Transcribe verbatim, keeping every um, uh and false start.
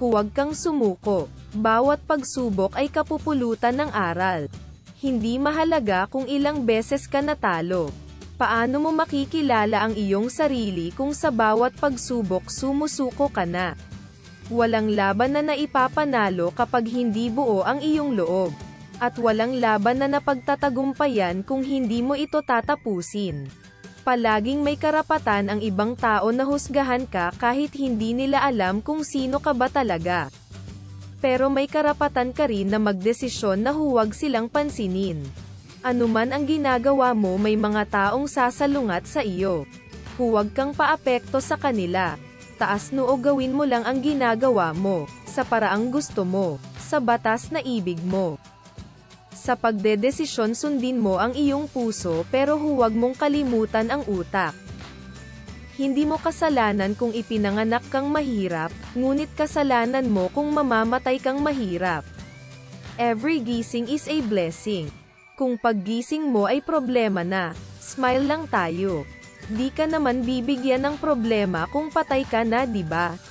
Huwag kang sumuko. Bawat pagsubok ay kapupulutan ng aral. Hindi mahalaga kung ilang beses ka natalo. Paano mo makikilala ang iyong sarili kung sa bawat pagsubok sumusuko ka na? Walang laban na naipapanalo kapag hindi buo ang iyong loob. At walang laban na napagtatagumpayan kung hindi mo ito tatapusin. Palaging may karapatan ang ibang tao na husgahan ka kahit hindi nila alam kung sino ka ba talaga. Pero may karapatan ka rin na magdesisyon na huwag silang pansinin. Anuman ang ginagawa mo, may mga taong sasalungat sa iyo. Huwag kang paapekto sa kanila. Taas noo, gawin mo lang ang ginagawa mo, sa paraang gusto mo, sa batas na ibig mo. Sa pagdedesisyon, sundin mo ang iyong puso pero huwag mong kalimutan ang utak. Hindi mo kasalanan kung ipinanganak kang mahirap, ngunit kasalanan mo kung mamamatay kang mahirap. Every gising is a blessing. Kung paggising mo ay problema na, smile lang tayo. Di ka naman bibigyan ng problema kung patay ka na, di ba?